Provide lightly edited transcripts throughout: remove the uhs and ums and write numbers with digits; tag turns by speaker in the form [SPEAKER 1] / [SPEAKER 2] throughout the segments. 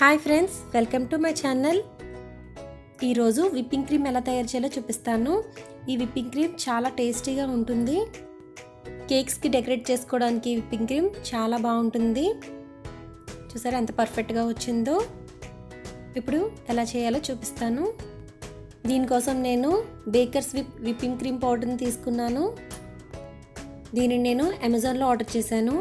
[SPEAKER 1] Hi friends, welcome to my channel. ఈరోజు whipping cream ఎలా తయారు చేయాలో చూపిస్తాను. ఈ విప్పింగ్ క్రీమ్ చాలా టేస్టీగా ఉంటుంది. కేక్స్కి డెకరేట్ చేసుకోవడానికి విప్పింగ్ క్రీమ్ చాలా బాగుంటుంది. చూసారా ఎంత పర్ఫెక్ట్గా వచ్చిందో. ఇప్పుడు ఎలా చేయాలో చూపిస్తాను. దీనికోసం నేను బేకర్స్ విప్పింగ్ క్రీమ్ పౌడర్ని తీసుకున్నాను. దీనిని నేను అమెజాన్లో ఆర్డర్ చేశాను.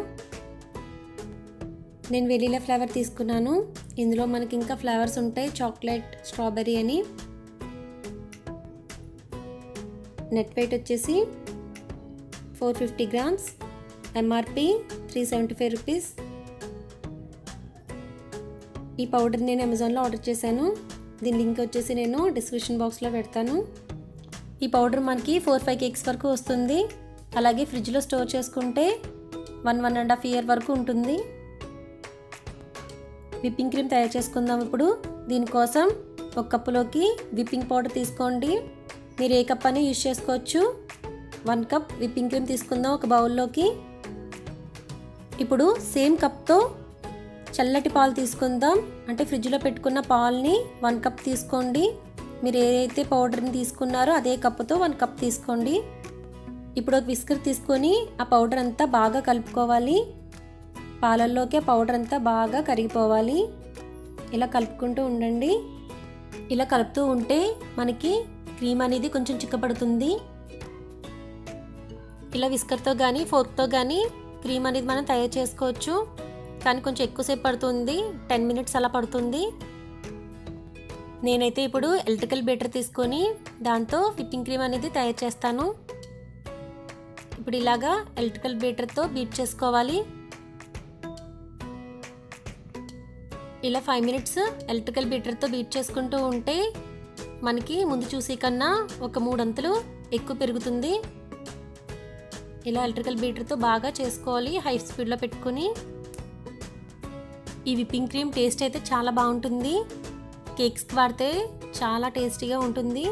[SPEAKER 1] నేను వెనీలా ఫ్లేవర్ తీసుకున్నాను. ఇందులో మనకి ఇంకా ఫ్లేవర్స్ ఉంటాయి, చాక్లెట్, స్ట్రాబెర్రీ అని. నెట్ వెయిట్ వచ్చేసి 450 గ్రామ్స్, ఎంఆర్పి 375 రూపీస్. ఈ పౌడర్ నేను అమెజాన్లో ఆర్డర్ చేశాను. దీని లింక్ వచ్చేసి నేను డిస్క్రిప్షన్ బాక్స్లో పెడతాను. ఈ పౌడర్ మనకి 4-5 కేక్స్ వరకు వస్తుంది. అలాగే ఫ్రిడ్జ్లో స్టోర్ చేసుకుంటే 1-1.5 ఇయర్ వరకు ఉంటుంది. విప్పింగ్ క్రీమ్ తయారు చేసుకుందాం. ఇప్పుడు దీనికోసం ఒక కప్పులోకి విప్పింగ్ పౌడర్ తీసుకోండి. మీరు ఏ కప్ అని యూజ్ చేసుకోవచ్చు. 1 కప్ విప్పింగ్ క్రీమ్ తీసుకుందాం ఒక బౌల్లోకి. ఇప్పుడు సేమ్ కప్తో చల్లటి పాలు తీసుకుందాం. అంటే ఫ్రిడ్జ్లో పెట్టుకున్న పాలని 1 కప్ తీసుకోండి. మీరు ఏదైతే పౌడర్ని తీసుకున్నారో అదే కప్పుతో 1 కప్ తీసుకోండి. ఇప్పుడు ఒక విస్కర్ తీసుకొని ఆ పౌడర్ అంతా బాగా కలుపుకోవాలి. పాలల్లోకి ఆ పౌడర్ అంతా బాగా కరిగిపోవాలి. ఇలా కలుపుకుంటూ ఉండండి. ఇలా కలుపుతూ ఉంటే మనకి క్రీమ్ అనేది కొంచెం చిక్కబడుతుంది. ఇలా విస్కర్తో కానీ ఫోర్క్తో కానీ క్రీమ్ అనేది మనం తయారు చేసుకోవచ్చు. కానీ కొంచెం ఎక్కువసేపు పడుతుంది, 10 మినిట్స్ అలా పడుతుంది. నేనైతే ఇప్పుడు ఎలక్ట్రికల్ బీటర్ తీసుకొని దాంతో విప్పింగ్ క్రీమ్ అనేది తయారు చేస్తాను. ఇప్పుడు ఇలాగా ఎలక్ట్రికల్ బీటర్తో బీట్ చేసుకోవాలి. ఇలా 5 మినిట్స్ ఎలక్ట్రికల్ బీటర్తో బీట్ చేసుకుంటూ ఉంటే మనకి ముందు చూసే కన్నా ఒక 3 అంతలు ఎక్కువ పెరుగుతుంది. ఇలా ఎలక్ట్రికల్ బీటర్తో బాగా చేసుకోవాలి, హై స్పీడ్లో పెట్టుకుని. ఈ విప్పింగ్ క్రీమ్ టేస్ట్ అయితే చాలా బాగుంటుంది. కేక్స్కి వాడితే చాలా టేస్టీగా ఉంటుంది.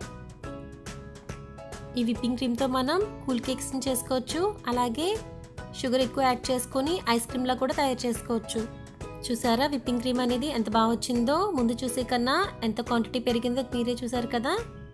[SPEAKER 1] ఈ విప్పింగ్ క్రీమ్తో మనం కూల్ కేక్స్ని చేసుకోవచ్చు. అలాగే షుగర్ ఎక్కువ యాడ్ చేసుకొని ఐస్ క్రీమ్లా కూడా తయారు చేసుకోవచ్చు. చూసారా విప్పింగ్ క్రీమ్ అనేది ఎంత బాగా వచ్చిందో. ముందు చూసే కన్నా ఎంత క్వాంటిటీ పెరిగిందో మీరే చూసారు కదా.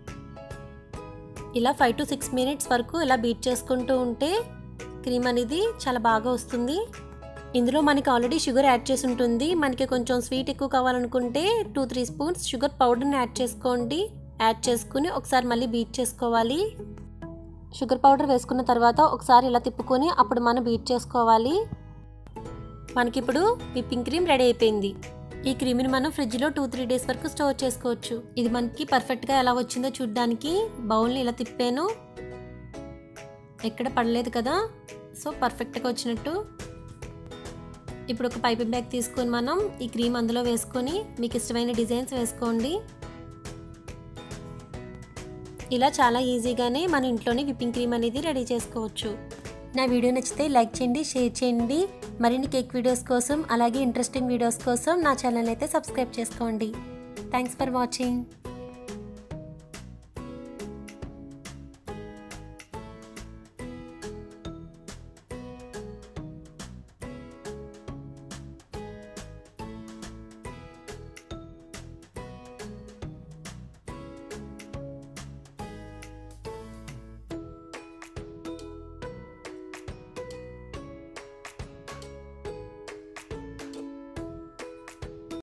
[SPEAKER 1] ఇలా 5 to 6 మినిట్స్ వరకు ఇలా బీట్ చేసుకుంటూ ఉంటే క్రీమ్ అనేది చాలా బాగా వస్తుంది. ఇందులో మనకి ఆల్రెడీ షుగర్ యాడ్ చేసి ఉంటుంది. మనకి కొంచెం స్వీట్ ఎక్కువ కావాలనుకుంటే 2-3 స్పూన్స్ షుగర్ పౌడర్ని యాడ్ చేసుకోండి. యాడ్ చేసుకుని ఒకసారి మళ్ళీ బీట్ చేసుకోవాలి. షుగర్ పౌడర్ వేసుకున్న తర్వాత ఒకసారి ఇలా తిప్పుకొని అప్పుడు మనం బీట్ చేసుకోవాలి. మనకిప్పుడు విప్పింగ్ క్రీమ్ రెడీ అయిపోయింది. ఈ క్రీమ్ని మనం ఫ్రిడ్జ్లో 2-3 డేస్ వరకు స్టోర్ చేసుకోవచ్చు. ఇది మనకి పర్ఫెక్ట్గా ఎలా వచ్చిందో చూడడానికి బౌల్ని ఇలా తిప్పాను. ఎక్కడ పడలేదు కదా, సో పర్ఫెక్ట్గా వచ్చినట్టు. ఇప్పుడు ఒక పైపింగ్ బ్యాగ్ తీసుకొని మనం ఈ క్రీమ్ అందులో వేసుకొని మీకు ఇష్టమైన డిజైన్స్ వేసుకోండి. ఇలా చాలా ఈజీగానే మన ఇంట్లోనే విప్పింగ్ క్రీమ్ అనేది రెడీ చేసుకోవచ్చు. నా వీడియో నచ్చితే లైక్ చేయండి, షేర్ చేయండి. మరిన్ని కేక్ వీడియోస్ కోసం అలాగే ఇంట్రెస్టింగ్ వీడియోస్ కోసం నా ఛానల్ అయితే సబ్స్క్రైబ్ చేసుకోండి. Thanks for watching.